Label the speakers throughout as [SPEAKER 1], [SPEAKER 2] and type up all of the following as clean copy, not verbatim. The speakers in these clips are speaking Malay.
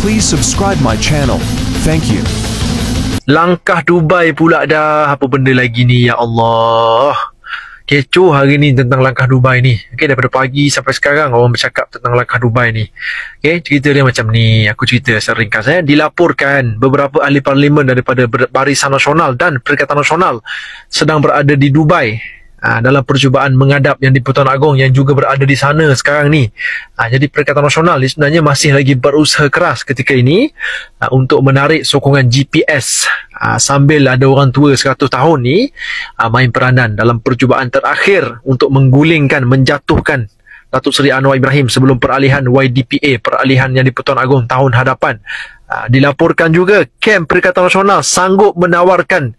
[SPEAKER 1] Please subscribe my channel. Thank you.
[SPEAKER 2] Langkah Dubai pula dah. Apa benda lagi ni, ya Allah. Kecoh hari ni tentang langkah Dubai ni. Okay, daripada pagi sampai sekarang orang bercakap tentang langkah Dubai ni. Okay, cerita dia macam ni. Aku cerita secara ringkas. Dilaporkan beberapa ahli parlimen daripada Barisan Nasional dan Perikatan Nasional sedang berada di Dubai dalam percubaan menghadap Yang di-Pertuan Agong yang juga berada di sana sekarang ni. Jadi Perikatan Nasional ni sebenarnya masih lagi berusaha keras ketika ini untuk menarik sokongan GPS sambil ada orang tua 100 tahun ni main peranan dalam percubaan terakhir untuk menggulingkan, menjatuhkan Datuk Seri Anwar Ibrahim sebelum peralihan YDPA, peralihan Yang di-Pertuan Agong tahun hadapan. Dilaporkan juga kem Perikatan Nasional sanggup menawarkan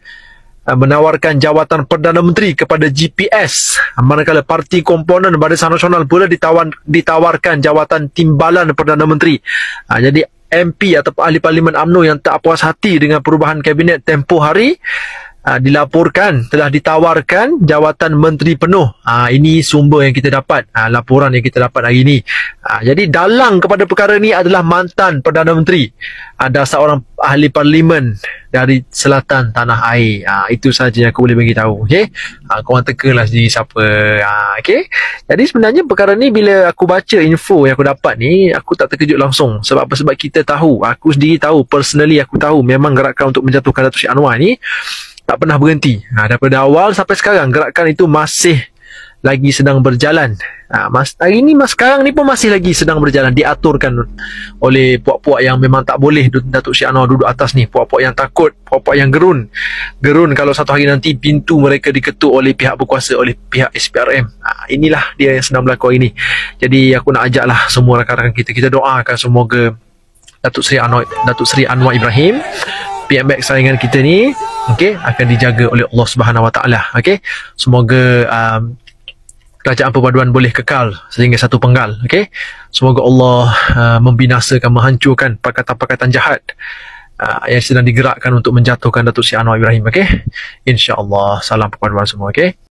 [SPEAKER 2] jawatan Perdana Menteri kepada GPS, manakala parti komponen Barisan Nasional pula ditawarkan jawatan timbalan Perdana Menteri. Jadi MP atau ahli parlimen UMNO yang tak puas hati dengan perubahan kabinet tempoh hari dilaporkan telah ditawarkan jawatan menteri penuh. Ini sumber yang kita dapat, laporan yang kita dapat hari ini. Jadi dalang kepada perkara ni adalah mantan Perdana Menteri. Ada seorang ahli parlimen dari selatan tanah air. Itu saja yang aku boleh bagi tahu. Okey. Korang tekalah sendiri siapa. Okey. Jadi sebenarnya perkara ni bila aku baca info yang aku dapat ni, aku tak terkejut langsung. Sebab apa? Sebab kita tahu, aku sendiri tahu, personally aku tahu memang gerakan untuk menjatuhkan Datuk Seri Anwar ni tak pernah berhenti. Daripada awal sampai sekarang gerakan itu masih lagi sedang berjalan. Hari ni sekarang ni pun masih lagi sedang berjalan, diaturkan oleh puak-puak yang memang tak boleh Datuk Seri Anwar duduk atas ni, puak-puak yang takut, puak-puak yang gerun kalau satu hari nanti pintu mereka diketuk oleh pihak berkuasa, oleh pihak SPRM. Inilah dia yang sedang berlaku hari ni. Jadi aku nak ajaklah semua rakan-rakan kita doakan semoga Datuk Seri Anwar Ibrahim, PMX saingan kita ni, okey, akan dijaga oleh Allah Subhanahu Wa Taala. Okey, semoga kerajaan perpaduan boleh kekal sehingga satu penggal. Okey, semoga Allah membinasakan, menghancurkan pakatan-pakatan jahat yang sedang digerakkan untuk menjatuhkan Datuk Seri Anwar Ibrahim. Okey, insya-Allah. Salam perpaduan semua. Okey.